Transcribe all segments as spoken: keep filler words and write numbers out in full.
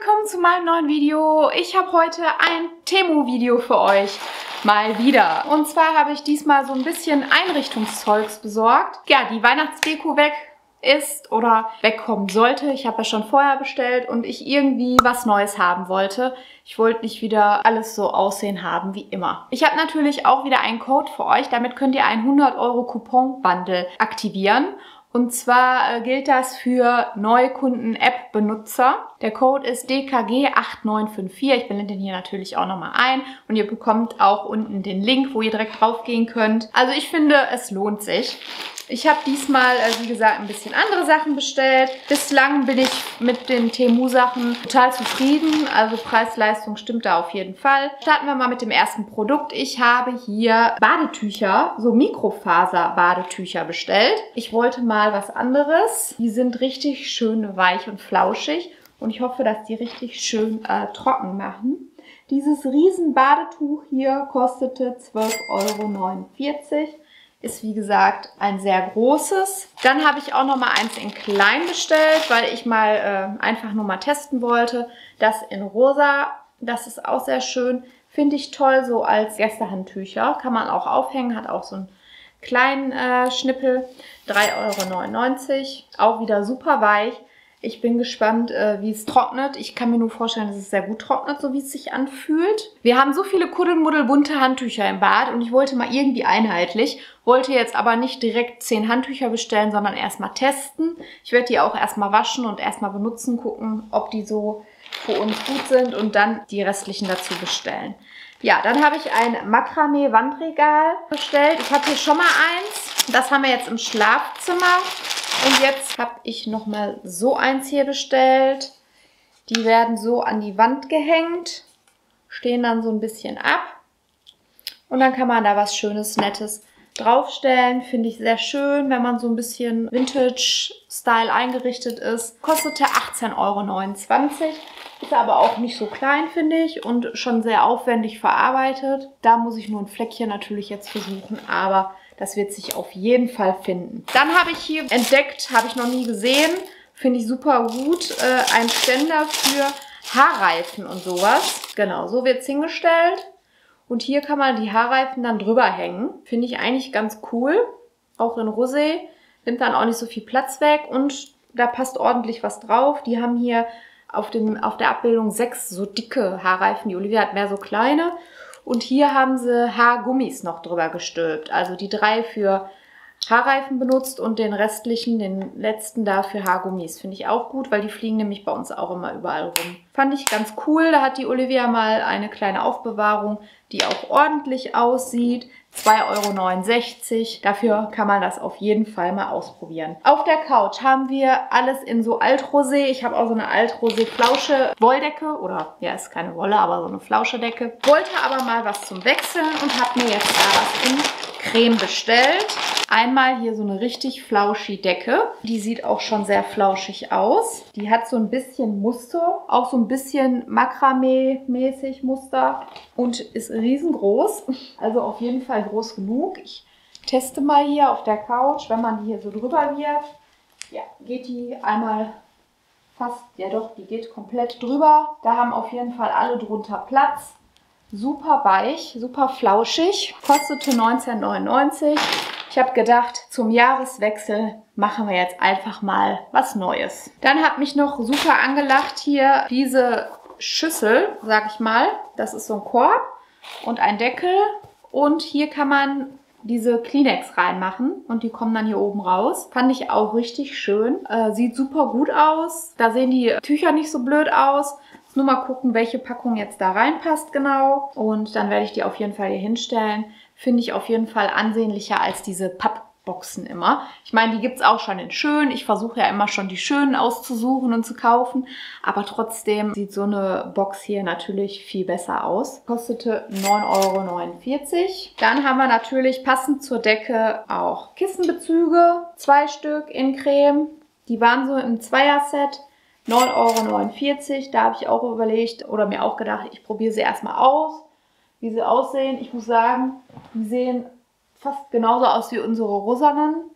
willkommen zu meinem neuen Video. Ich habe heute ein Temu-Video für euch. Mal wieder. Und zwar habe ich diesmal so ein bisschen Einrichtungszeugs besorgt. Ja, die Weihnachtsdeko weg ist oder wegkommen sollte. Ich habe ja schon vorher bestellt und ich irgendwie was Neues haben wollte. Ich wollte nicht wieder alles so aussehen haben wie immer. Ich habe natürlich auch wieder einen Code für euch. Damit könnt ihr einen hundert Euro Coupon-Bundle aktivieren. Und zwar äh, gilt das für Neukunden-App-Benutzer. Der Code ist D K G acht neun fünf vier. Ich blende den hier natürlich auch nochmal ein. Und ihr bekommt auch unten den Link, wo ihr direkt drauf gehen könnt. Also ich finde, es lohnt sich. Ich habe diesmal, äh, wie gesagt, ein bisschen andere Sachen bestellt. Bislang bin ich mit den Temu-Sachen total zufrieden. Also Preis-Leistung stimmt da auf jeden Fall. Starten wir mal mit dem ersten Produkt. Ich habe hier Badetücher, so Mikrofaser-Badetücher bestellt. Ich wollte mal was anderes. Die sind richtig schön weich und flauschig. Und ich hoffe, dass die richtig schön äh, trocken machen. Dieses riesen Badetuch hier kostete zwölf Euro neunundvierzig. Ist wie gesagt ein sehr großes. Dann habe ich auch noch mal eins in klein bestellt, weil ich mal äh, einfach nur mal testen wollte. Das in rosa, das ist auch sehr schön. Finde ich toll, so als Gästehandtücher. Kann man auch aufhängen, hat auch so einen kleinen äh, Schnippel. drei Euro neunundneunzig. Auch wieder super weich. Ich bin gespannt, äh, wie es trocknet. Ich kann mir nur vorstellen, dass es sehr gut trocknet, so wie es sich anfühlt. Wir haben so viele kuddelmuddel bunte Handtücher im Bad und ich wollte mal irgendwie einheitlich. Wollte jetzt aber nicht direkt zehn Handtücher bestellen, sondern erstmal testen. Ich werde die auch erstmal waschen und erstmal benutzen, gucken, ob die so für uns gut sind und dann die restlichen dazu bestellen. Ja, dann habe ich ein Makramee-Wandregal bestellt. Ich habe hier schon mal eins. Das haben wir jetzt im Schlafzimmer. Und jetzt habe ich nochmal so eins hier bestellt. Die werden so an die Wand gehängt, stehen dann so ein bisschen ab. Und dann kann man da was Schönes, Nettes draufstellen. Finde ich sehr schön, wenn man so ein bisschen Vintage-Style eingerichtet ist. Kostete achtzehn Euro neunundzwanzig. Ist aber auch nicht so klein, finde ich, und schon sehr aufwendig verarbeitet. Da muss ich nur ein Fleckchen natürlich jetzt versuchen, aber das wird sich auf jeden Fall finden. Dann habe ich hier entdeckt, habe ich noch nie gesehen, finde ich super gut, äh, ein Ständer für Haarreifen und sowas. Genau, so wird es hingestellt. Und hier kann man die Haarreifen dann drüber hängen. Finde ich eigentlich ganz cool. Auch in Rosé. Nimmt dann auch nicht so viel Platz weg und da passt ordentlich was drauf. Die haben hier auf, dem, auf der Abbildung sechs so dicke Haarreifen. Die Olivia hat mehr so kleine. Und hier haben sie Haargummis noch drüber gestülpt. Also die drei für Haarreifen benutzt und den restlichen, den letzten da für Haargummis. Finde ich auch gut, weil die fliegen nämlich bei uns auch immer überall rum. Fand ich ganz cool. Da hat die Olivia mal eine kleine Aufbewahrung, die auch ordentlich aussieht. zwei Euro neunundsechzig. Dafür kann man das auf jeden Fall mal ausprobieren. Auf der Couch haben wir alles in so Altrosé. Ich habe auch so eine Altrosé-Flausche Wolldecke. Oder, ja, ist keine Wolle, aber so eine Flauschedecke. Wollte aber mal was zum Wechseln und habe mir jetzt da was in Creme bestellt. Einmal hier so eine richtig flauschige Decke. Die sieht auch schon sehr flauschig aus. Die hat so ein bisschen Muster, auch so ein bisschen Makramee-mäßig Muster und ist riesengroß. Also auf jeden Fall groß genug. Ich teste mal hier auf der Couch, wenn man die hier so drüber wirft. Ja, geht die einmal fast, ja doch, die geht komplett drüber. Da haben auf jeden Fall alle drunter Platz. Super weich, super flauschig. Kostete neunzehn neunundneunzig. Ich habe gedacht, zum Jahreswechsel machen wir jetzt einfach mal was Neues. Dann hat mich noch super angelacht hier diese Schüssel, sag ich mal. Das ist so ein Korb und ein Deckel. Und hier kann man diese Kleenex reinmachen und die kommen dann hier oben raus. Fand ich auch richtig schön. Äh, sieht super gut aus. Da sehen die Tücher nicht so blöd aus. Nur mal gucken, welche Packung jetzt da reinpasst genau. Und dann werde ich die auf jeden Fall hier hinstellen. Finde ich auf jeden Fall ansehnlicher als diese Pappboxen immer. Ich meine, die gibt es auch schon in schön. Ich versuche ja immer schon die schönen auszusuchen und zu kaufen. Aber trotzdem sieht so eine Box hier natürlich viel besser aus. Kostete neun Euro neunundvierzig. Dann haben wir natürlich passend zur Decke auch Kissenbezüge. Zwei Stück in Creme. Die waren so im Zweierset. neun Euro neunundvierzig. Da habe ich auch überlegt oder mir auch gedacht, ich probiere sie erstmal aus, wie sie aussehen. Ich muss sagen, die sehen fast genauso aus wie unsere rosanen.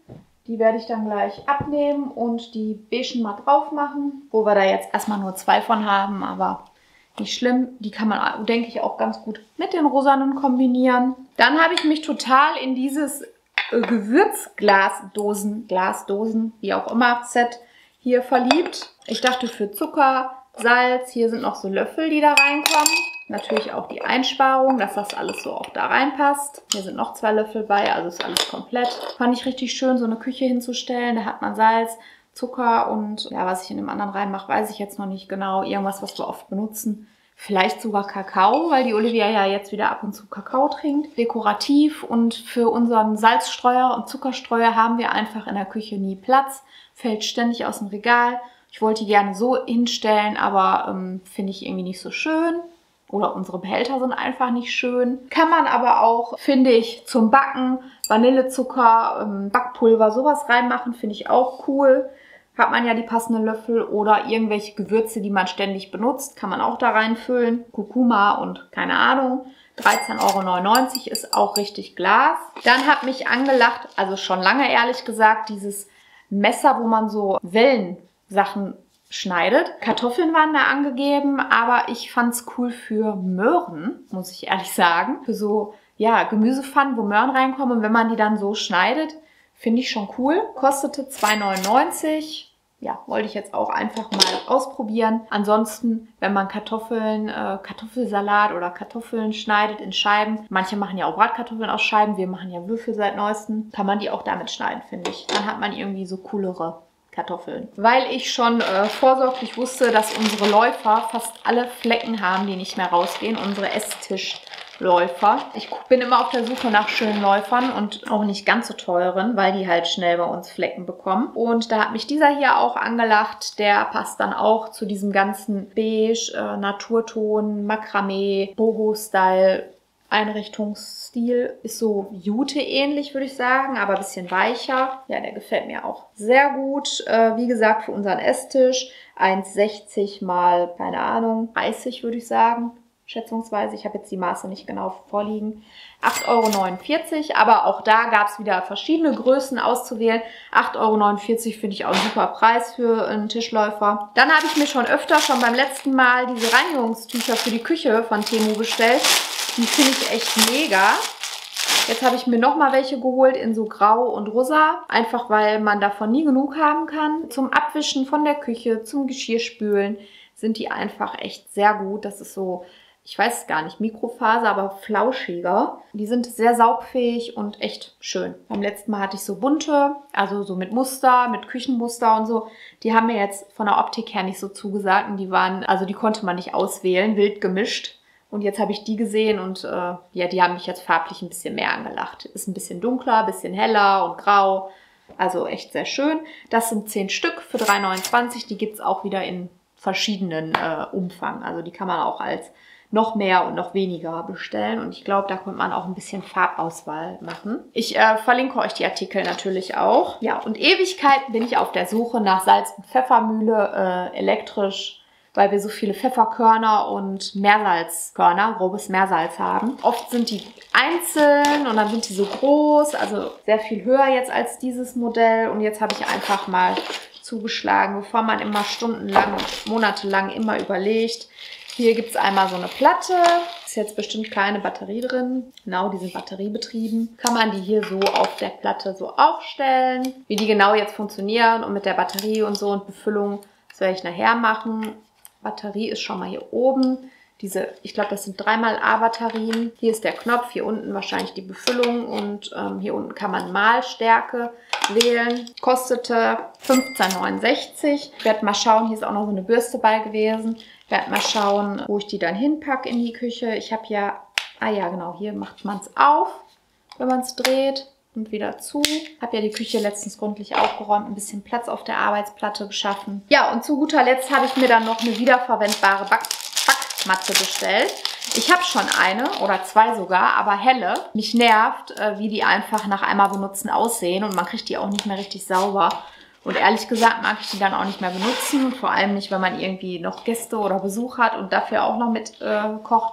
Die werde ich dann gleich abnehmen und die beigen mal drauf machen, wo wir da jetzt erstmal nur zwei von haben, aber nicht schlimm. Die kann man, denke ich, auch ganz gut mit den rosanen kombinieren. Dann habe ich mich total in dieses Gewürzglasdosen, Glasdosen, wie auch immer, Set hier verliebt. Ich dachte für Zucker, Salz, hier sind noch so Löffel, die da reinkommen. Natürlich auch die Einsparung, dass das alles so auch da reinpasst. Hier sind noch zwei Löffel bei, also ist alles komplett. Fand ich richtig schön, so eine Küche hinzustellen. Da hat man Salz, Zucker und ja, was ich in dem anderen reinmache, weiß ich jetzt noch nicht genau. Irgendwas, was wir oft benutzen. Vielleicht sogar Kakao, weil die Olivia ja jetzt wieder ab und zu Kakao trinkt. Dekorativ und für unseren Salzstreuer und Zuckerstreuer haben wir einfach in der Küche nie Platz. Fällt ständig aus dem Regal. Ich wollte die gerne so hinstellen, aber ähm, finde ich irgendwie nicht so schön. Oder unsere Behälter sind einfach nicht schön. Kann man aber auch, finde ich, zum Backen, Vanillezucker, ähm, Backpulver, sowas reinmachen, finde ich auch cool. Hat man ja die passenden Löffel oder irgendwelche Gewürze, die man ständig benutzt, kann man auch da reinfüllen. Kurkuma und keine Ahnung. dreizehn Euro neunundneunzig ist auch richtig Glas. Dann hat mich angelacht, also schon lange ehrlich gesagt, dieses Messer, wo man so Wellensachen schneidet. Kartoffeln waren da angegeben, aber ich fand es cool für Möhren, muss ich ehrlich sagen. Für so, ja, Gemüsepfannen, wo Möhren reinkommen. Und wenn man die dann so schneidet, finde ich schon cool. Kostete zwei neunundneunzig. Ja, wollte ich jetzt auch einfach mal ausprobieren. Ansonsten, wenn man Kartoffeln, äh, Kartoffelsalat oder Kartoffeln schneidet in Scheiben, manche machen ja auch Bratkartoffeln aus Scheiben, wir machen ja Würfel seit neuestem, kann man die auch damit schneiden, finde ich. Dann hat man irgendwie so coolere Kartoffeln. Weil ich schon äh, vorsorglich wusste, dass unsere Läufer fast alle Flecken haben, die nicht mehr rausgehen. Unsere Esstischläufer. Ich bin immer auf der Suche nach schönen Läufern und auch nicht ganz so teuren, weil die halt schnell bei uns Flecken bekommen. Und da hat mich dieser hier auch angelacht. Der passt dann auch zu diesem ganzen Beige, äh, Naturton, Makramee, Boho-Style Einrichtungsstil. Ist so Jute-ähnlich, würde ich sagen, aber ein bisschen weicher. Ja, der gefällt mir auch sehr gut. Äh, wie gesagt, für unseren Esstisch eins sechzig mal, keine Ahnung, dreißig würde ich sagen, schätzungsweise. Ich habe jetzt die Maße nicht genau vorliegen. acht Euro neunundvierzig, aber auch da gab es wieder verschiedene Größen auszuwählen. acht Euro neunundvierzig finde ich auch ein super Preis für einen Tischläufer. Dann habe ich mir schon öfter, schon beim letzten Mal, diese Reinigungstücher für die Küche von Temu bestellt. Die finde ich echt mega. Jetzt habe ich mir nochmal welche geholt in so Grau und Rosa. Einfach weil man davon nie genug haben kann. Zum Abwischen von der Küche, zum Geschirrspülen sind die einfach echt sehr gut. Das ist so, ich weiß es gar nicht, Mikrofaser, aber flauschiger. Die sind sehr saugfähig und echt schön. Beim letzten Mal hatte ich so bunte, also so mit Muster, mit Küchenmuster und so. Die haben mir jetzt von der Optik her nicht so zugesagt. Und die waren, also die konnte man nicht auswählen, wild gemischt. Und jetzt habe ich die gesehen und äh, ja, die haben mich jetzt farblich ein bisschen mehr angelacht. Ist ein bisschen dunkler, ein bisschen heller und grau. Also echt sehr schön. Das sind zehn Stück für drei neunundzwanzig. Die gibt es auch wieder in verschiedenen äh, Umfang. Also die kann man auch als noch mehr und noch weniger bestellen. Und ich glaube, da könnte man auch ein bisschen Farbauswahl machen. Ich äh, verlinke euch die Artikel natürlich auch. Ja, und Ewigkeiten bin ich auf der Suche nach Salz- und Pfeffermühle, äh, elektrisch, weil wir so viele Pfefferkörner und Meersalzkörner, grobes Meersalz haben. Oft sind die einzeln und dann sind die so groß, also sehr viel höher jetzt als dieses Modell. Und jetzt habe ich einfach mal zugeschlagen, bevor man immer stundenlang und monatelang immer überlegt. Hier gibt es einmal so eine Platte, ist jetzt bestimmt keine Batterie drin. Genau, die sind batteriebetrieben. Kann man die hier so auf der Platte so aufstellen. Wie die genau jetzt funktionieren und mit der Batterie und so und Befüllung, das werde ich nachher machen. Batterie ist schon mal hier oben. Diese, ich glaube, das sind dreimal A-Batterien. Hier ist der Knopf, hier unten wahrscheinlich die Befüllung und ähm, hier unten kann man Mahlstärke wählen. Kostete fünfzehn neunundsechzig. Ich werde mal schauen, hier ist auch noch so eine Bürste bei gewesen. Ich werde mal schauen, wo ich die dann hinpacke in die Küche. Ich habe ja, ah ja genau, hier macht man es auf, wenn man es dreht. Und wieder zu. Habe ja die Küche letztens gründlich aufgeräumt, ein bisschen Platz auf der Arbeitsplatte geschaffen. Ja, und zu guter Letzt habe ich mir dann noch eine wiederverwendbare Back Backmatte bestellt. Ich habe schon eine oder zwei sogar, aber helle. Mich nervt, wie die einfach nach einmal benutzen aussehen und man kriegt die auch nicht mehr richtig sauber. Und ehrlich gesagt mag ich die dann auch nicht mehr benutzen. Vor allem nicht, wenn man irgendwie noch Gäste oder Besuch hat und dafür auch noch mit äh, kocht.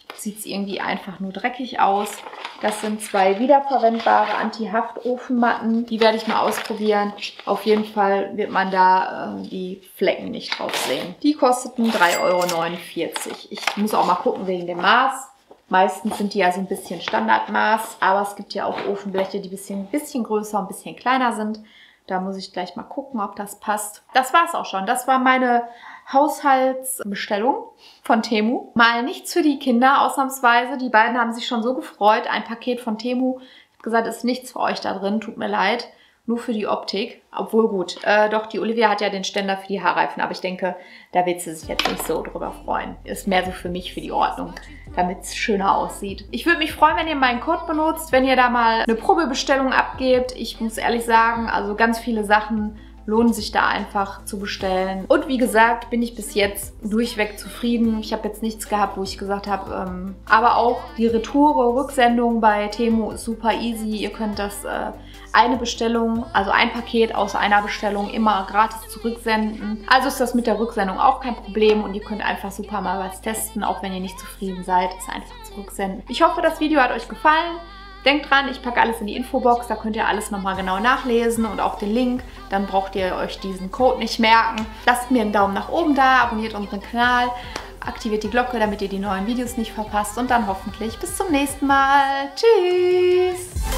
sieht es irgendwie einfach nur dreckig aus. Das sind zwei wiederverwendbare Anti-Haft-Ofenmatten. Die werde ich mal ausprobieren. Auf jeden Fall wird man da äh, die Flecken nicht drauf sehen. Die kosteten drei Euro neunundvierzig. Ich muss auch mal gucken wegen dem Maß. Meistens sind die ja so ein bisschen Standardmaß, aber es gibt ja auch Ofenbleche, die ein bisschen, bisschen größer und ein bisschen kleiner sind. Da muss ich gleich mal gucken, ob das passt. Das war's auch schon. Das war meine Haushaltsbestellung von Temu. Mal nichts für die Kinder ausnahmsweise. Die beiden haben sich schon so gefreut. Ein Paket von Temu. Ich habe gesagt, ist nichts für euch da drin. Tut mir leid. Nur für die Optik. Obwohl gut. Äh, doch, die Olivia hat ja den Ständer für die Haarreifen. Aber ich denke, da wird sie sich jetzt nicht so drüber freuen. Ist mehr so für mich, für die Ordnung, damit es schöner aussieht. Ich würde mich freuen, wenn ihr meinen Code benutzt, wenn ihr da mal eine Probebestellung abgebt. Ich muss ehrlich sagen, also ganz viele Sachen lohnen sich da einfach zu bestellen. Und wie gesagt, bin ich bis jetzt durchweg zufrieden. Ich habe jetzt nichts gehabt, wo ich gesagt habe, ähm, aber auch die Retoure, Rücksendung bei Temu ist super easy. Ihr könnt das äh, eine Bestellung, also ein Paket aus einer Bestellung immer gratis zurücksenden. Also ist das mit der Rücksendung auch kein Problem und ihr könnt einfach super mal was testen, auch wenn ihr nicht zufrieden seid, es einfach zurücksenden. Ich hoffe, das Video hat euch gefallen. Denkt dran, ich packe alles in die Infobox, da könnt ihr alles nochmal genau nachlesen und auch den Link. Dann braucht ihr euch diesen Code nicht merken. Lasst mir einen Daumen nach oben da, abonniert unseren Kanal, aktiviert die Glocke, damit ihr die neuen Videos nicht verpasst und dann hoffentlich bis zum nächsten Mal. Tschüss!